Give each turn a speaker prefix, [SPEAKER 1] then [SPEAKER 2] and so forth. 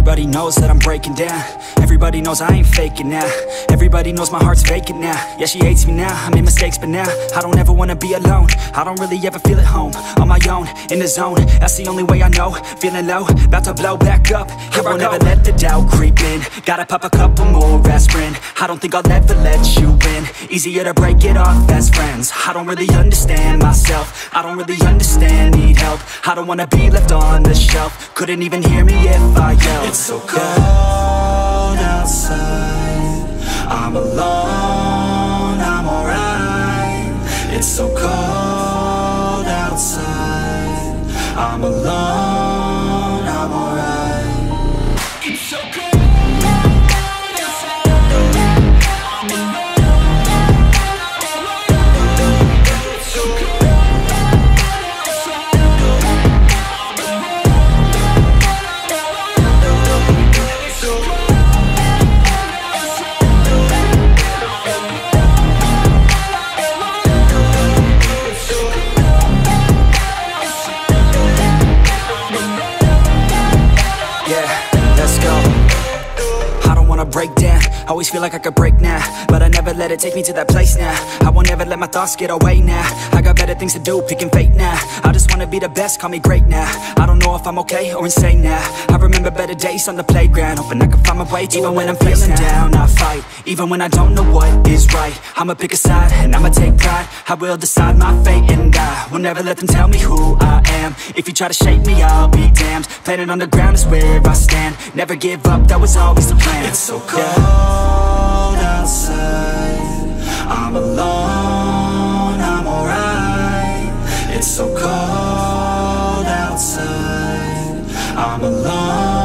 [SPEAKER 1] Everybody knows that I'm breaking down. Everybody knows I ain't faking now. Everybody knows my heart's vacant now. Yeah, she hates me now, I made mistakes, but now I don't ever wanna be alone. I don't really ever feel at home. On my own, in the zone, that's the only way I know. Feeling low, about to blow back up. Here I won't ever let the doubt creep in. Gotta pop a couple more aspirin. I don't think I'll ever let you in. Easier to break it off as friends. I don't really understand myself. I don't really understand, need help. I don't wanna be left on the shelf. Couldn't even hear me if I yelled. It's so cold outside, I'm alone, I'm alright. It's so cold outside, I'm alone, I'm alright. It's so cold. Break down, always feel like I could break now, but I never let it take me to that place now. I won't ever let my thoughts get away now. I got better things to do, picking fate now. I just wanna be the best, call me great now. I don't know if I'm okay or insane now. I remember better days on the playground, hoping I can find my way to even when I'm feeling down, I fight. Even when I don't know what is right, I'ma pick a side and I'ma take pride. I will decide my fate and I will never let them tell me who I am. If you try to shake me, I'll be damned. Planet on the ground is where I stand. Never give up, that was always the plan. It's so cold outside, I'm alone, I'm alright. It's so cold outside, I'm alone.